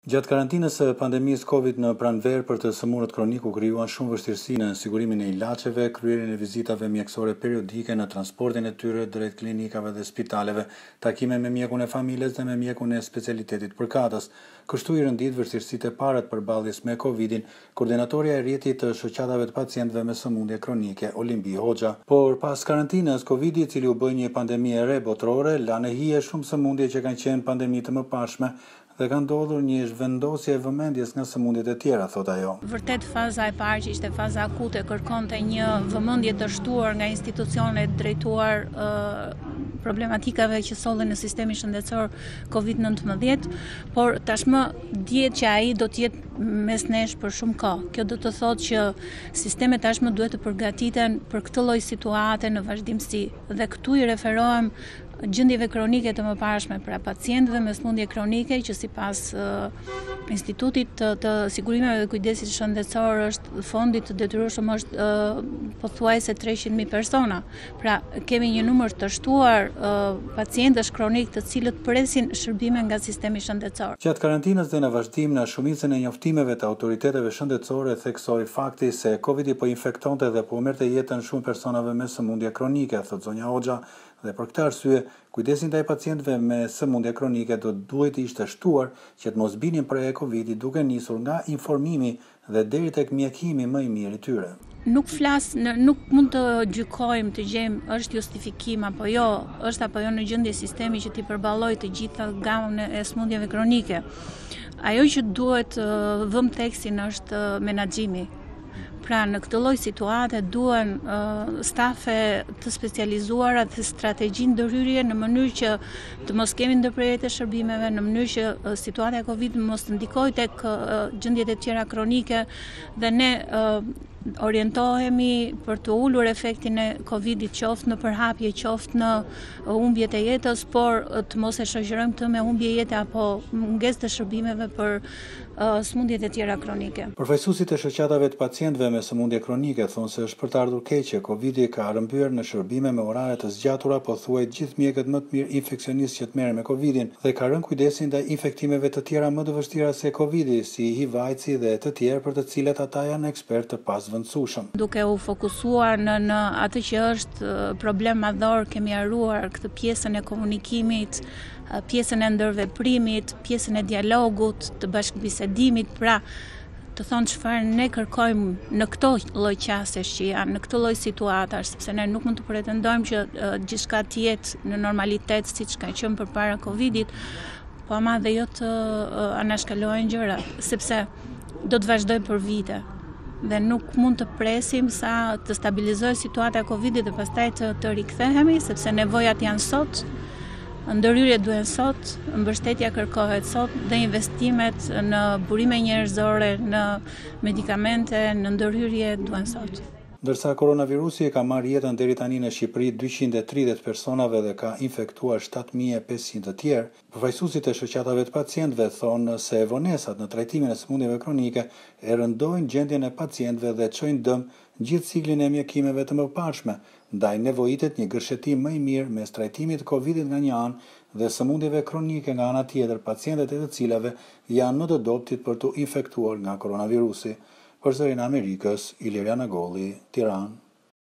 Gjatë karantinës së pandemisë Covid në pranverë për të sëmurët kronik u krijuan shumë vështirësi në sigurimin e ilaçeve, kryerjen e vizitave mjekësore periodike, në transportin e tyre drejt klinikave dhe spitaleve, takime me mjekun e familjes dhe me mjekun e specialitetit përkatës. Kështu i rëndit vështirësitë e para të përballjes me Covidin, koordinatorja e rrjetit të shoqatave të pacientëve me sëmundje kronike, Olimbi Hoxha. Por pas karantinës, Covidi, i cili u bë një pandemi e re botërore, la në hije shumë sëmundje që kanë qenë pandemi të mëparshme dhe ka ndodhur një zhvendosje e vëmendjes nga sëmundjet e tjera, thot ajo. Vërtet faza e parë që ishte faza akute kërkonte një vëmendje të shtuar nga institucionet drejtuar problematikave që sollen në sistemin shëndetësor COVID-19, por tashmë dihet që ai do të jetë mes nesh për shumë kohë. Kjo do të thotë që sistemet tashmë duhet të përgatiten për këtë lloj situate në vazhdimsi dhe këtu i referohem gjendjeve kronike të mëparshme, pra pacientëve me sëmundje kronike që sipas Institutit të Sigurimeve dhe Kujdesit Shëndetësor është fondi të detyrueshëm është pothuajse 300.000 persona. Pra kemi një numër të shtuar pacientësh kronik të cilët presin shërbime nga sistemi shëndetësor. Gjatë karantinës dhe në vazhdim në shumicën e njoftimeve të autoriteteve shëndetësore theksoi fakti se Covidi po infektonte dhe po merrte jetën shumë personave me sëmundje kronike, thot zonja Hoxha, dhe për këtë arsye, kujdesin ndaj pacientëve me sëmundje kronike do duhet të ishte shtuar që të mos binin prej Covidi duke nisur nga informimi dhe deri tek mjekimi më i mirë i tyre. Nuk mund të gjykojmë të gjejmë është justifikim apo jo, është apo jo në gjendje sistemi që t'i përballojë të gjitha gamën e sëmundjeve kronike. Ajo që duhet vëmë tekstin është menaxhimi. Pra në këtë lloj situate duhen stafe të specializuara dhe strategji ndërhyrje në mënyrë që të mos kemi ndërprerje të shërbimeve, në mënyrë që situata e Covid mos të ndikojë tek gjendjet e tjera kronike dhe ne orientohemi për të ulur efektin e Covidit qoftë në përhapje, qoftë në humbjet e jetës, por të mos e shoqërojmë këtë me humbje jete apo mungesë të shërbimeve për sëmundjet e tjera kronike. Përfaqësuesit e shoqatave të pacientëve me sëmundje kronike thonë se është për të ardhur keqe. Covidi ka rrëmbyer në shërbime me orare të zgjatura, pothuaj gjithë mjekët më të mirë infeksionistë që të merren me Covidin dhe ka rënë kujdesin ndaj infektimeve të tjera më të vështira se Covidi, si HIV/AIDS dhe të tjerë për të cilat ata janë ekspertë të pasvendësueshëm. Duke u fokusuar në atë që është problem madhor, kemi haruar këtë pjesën e komunikimit, pjesën e ndërveprimit, pjesën e dialogut, të bashkëbisedimit, pra të thonë çfarë ne kërkojmë në këto lloj qasesh që janë, në këtë lloj situatash, sepse ne nuk mund të pretendojmë që gjithçka të jetë në normalitet siç ka qenë përpara Covidit, po ama dhe jo të anashkalohen gjërat, sepse do të vazhdojë për vite. Dhe nuk mund të presim sa të stabilizohet situata e Covidit dhe pastaj të rikthehemi, sepse nevojat janë sot, ndërhyrjet duhen sot, mbështetja kërkohet sot dhe investimet në burime njerëzore, në medikamente, në ndërhyrje duhen sot. Ndërsa koronavirusi ka marrë jetën deri tani në Shqipëri 230 personave dhe ka infektuar 7500 të tjerë, përfaqësuesit e shoqatave të pacientëve thonë se vonesat në trajtimin e sëmundjeve kronike e rëndojnë gjendjen e pacientëve dhe çojnë dëm gjithë ciklin e mjekimeve të mëparshme, ndaj nevojitet një gërshetim më i mirë mes trajtimit të Covidit nga një anë dhe sëmundjeve kronike nga ana tjetër, pacientët e të cilave janë më të dobtit për të infektuar nga koronavirusi. Për Zërin Amerikës, Iliriana Golli, Tiranë.